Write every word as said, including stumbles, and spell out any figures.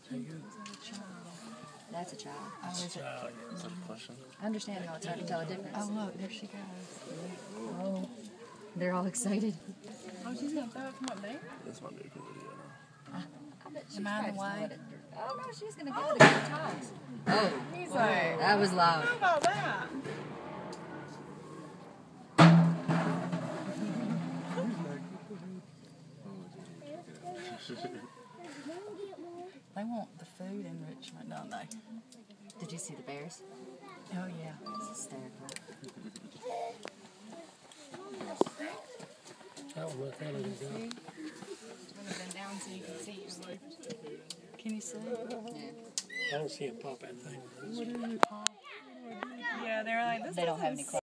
That's a child. Oh, is it? Is that a question? I understand how it's hard to tell a difference. Oh, look, there she goes. Oh, they're all excited. Oh, she's gonna throw it from up there? This might be a good video now. I bet she's Am I in the practicing way? with it. Oh, no, she's going to give it a good toss. Oh, He's like, that was loud. how about that? They want the food enrichment, don't they? Did you see the bears? Oh, yeah. It's hysterical. That was what that was done. Would have been down so you can see you. Can you see? Yeah. I don't see a pop that thing. Yeah, they're like, this They don't have doesn't any